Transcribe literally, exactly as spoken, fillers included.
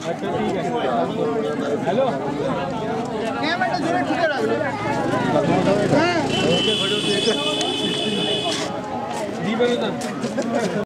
अच्छा ठीक है। हेलो कैमरा जरा ठीक है दी बनो ना।